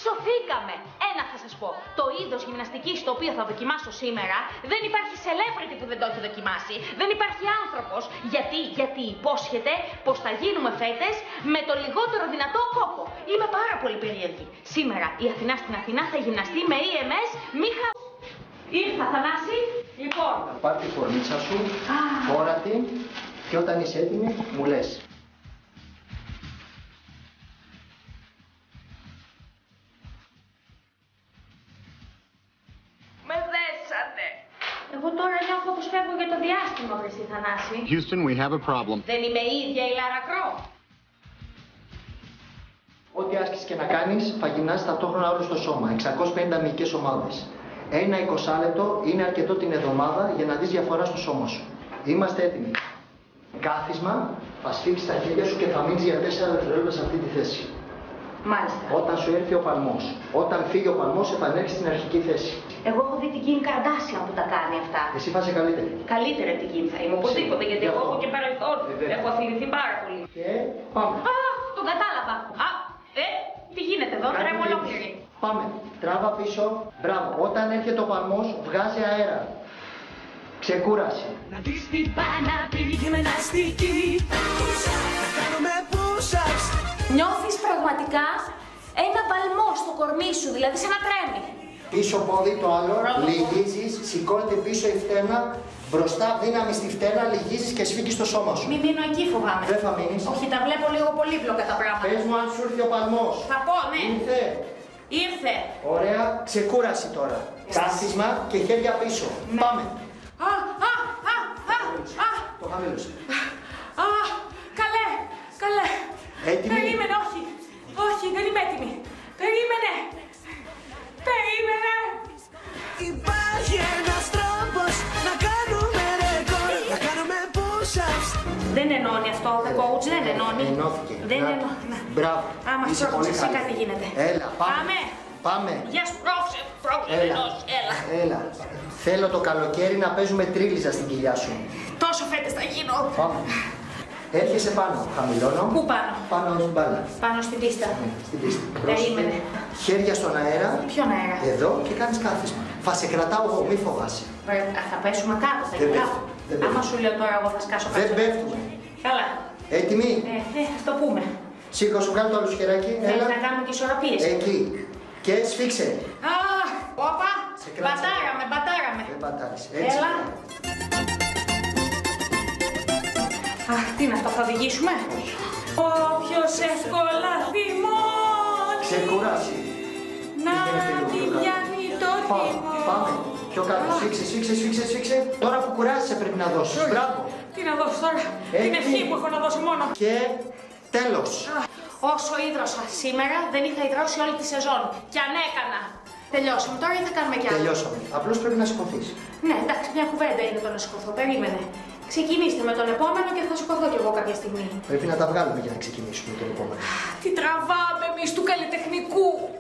Σωθήκαμε! Ένα θα σας πω. Το είδος γυμναστικής το οποίο θα δοκιμάσω σήμερα δεν υπάρχει celebrity που δεν το έχει δοκιμάσει. Δεν υπάρχει άνθρωπος. Γιατί υπόσχεται πως θα γίνουμε φέτες με το λιγότερο δυνατό κόπο. Είμαι πάρα πολύ περίεργη. Σήμερα η Αθηνά στην Αθηνά θα γυμναστεί με EMS Μίχα. Ήρθα, Θανάση. Λοιπόν. Θα πάρει τη φορμίτσα σου, φόρα την και όταν είσαι έτοιμη μου λες. Με δέσατε. Εγώ τώρα νιώθω πως φεύγω για το διάστημα, βρεσί Θανάση. Houston, we have a problem. Δεν είμαι η ίδια η Λάρα Κρόφτ. Ό,τι άσκηση και να κάνεις, θα γυμνάσεις ταυτόχρονα όλο στο σώμα. 650 μυϊκές ομάδες. Ένα 20 λεπτό είναι αρκετό την εβδομάδα για να δεις διαφορά στο σώμα σου. Είμαστε έτοιμοι. Κάθισμα, θα σφίξεις τα χέρια σου και θα μείνεις για 4 δευτερόλεπτα σε αυτή τη θέση. Μάλιστα. Όταν σου έρθει ο παλμός. Όταν φύγει ο παλμός, επανέρχεσαι στην αρχική θέση. Εγώ έχω δει την Kim Kardashian που τα κάνει αυτά. Εσύ φάσε καλύτερη. Καλύτερα από την Kim θα είμαι οπωσδήποτε, γιατί εγώ έχω και παρελθόν. Έχω αθληθεί πάρα πολύ. Και πάμε. Α, τον κατάλαβα. Τι γίνεται εδώ, τρέμω ολόκληρη. Πάμε. Τράβα πίσω. Μπράβο. Όταν έρχεται ο παλμός, βγάζει αέρα. Ξεκούραση. Να δεις την παναπή γυμναστική. Να κάνουμε push-ups. Νιώθεις πραγματικά ένα παλμό στο κορμί σου, δηλαδή σαν να τρέμει. Πίσω πόδι το άλλο, λυγίζεις, σηκώνεται πίσω η φτέρνα, μπροστά δύναμη στη φτέρνα, λυγίζεις και σφίγγεις το σώμα σου. Μην μείνω εκεί, φοβάμαι. Δεν θα μείνεις. Όχι, τα βλέπω λίγο πολύπλοκα τα πράγματα. Πες μου αν σου ήρθε ο παλμός. Θα πω, ναι. Ήρθε. Ήρθε. Ωραία, ξεκούραση τώρα. Κάθισμα και χέρια πίσω. Ναι. Πάμε. Το χαμήλωσε. Καλέ, καλέ. Έτοιμη. Περίμενε, όχι. Όχι, δεν είμαι έτοιμη. Περίμενε. Περίμενε. Υπάρχει ένας τρόπος να κάνουμε ρεκόρ. Να κάνουμε push-ups. Δεν ενώνει αυτό, the coach, δεν ενώνει. Ενώθηκε. Δεν ενώνει. Μπράβο. Άμα Είσαι σου πολύ εσύ καλή. κάτι γίνεται. Έλα, πάμε. Πάμε. Γεια σου, πρόξε, έλα. Έλα. Θέλω το καλοκαίρι να παίζουμε τρίλιζα στην κοιλιά σου. Τόσο φέτες θα γίνω. Πάμε. Έρχεσαι πάνω. Χαμηλώνω. Πού πάνω? Πάνω στην μπάλα. Πάνω στην πίστα. Στην πίστη. Περίμενε. Χέρια στον αέρα. Ποιον αέρα? Εδώ και κάνεις κάθισμα. Θα σε κρατάω εγώ, μη φοβάσαι. Θα πέσουμε κάτω, θα Δεν γελάω. πέφτουμε. Άμα σου λέω τώρα εγώ θα σκάσω κάτω. Δεν πέφτουμε. Καλά. Έτοιμοι. Θα το πούμε. Σήκω σου, κάνω το άλλο χεράκι. Θέλεις να κάνουμε και ισορροπίες. Εκεί. Και σφίξε. Όπα. Σε κράτησα. Μπατάραμε. Δεν πατάρεις. Έτσι. Έλα. Τι είναι αυτό, θα οδηγήσουμε? Όποιος εύκολα θυμώνει. Ξεκουράσει. Να τη πιάνει το Πάμε. τιμόνι. Πιο κάτω. Σφίξε. Τώρα που κουράζεσαι πρέπει να δώσεις. Μπράβο. Τι να δώσω τώρα? Την ευχή που έχω να δώσω μόνο. Και τέλος. Όσο ίδρωσα σήμερα δεν είχα υδρώσει όλη τη σεζόν. Κι αν έκανα. Τελειώσαμε τώρα ή θα κάνουμε κι άλλο? Τελειώσαμε. Απλώς πρέπει να σηκωθείς. Ναι, εντάξει, μια κουβέντα είναι το να σηκωθώ. Περίμενε. Ξεκινήστε με τον επόμενο και θα σηκωθώ κι εγώ κάποια στιγμή. Πρέπει να τα βγάλουμε για να ξεκινήσουμε τον επόμενο. Τι τραβάμε εμείς του καλλιτεχνικού.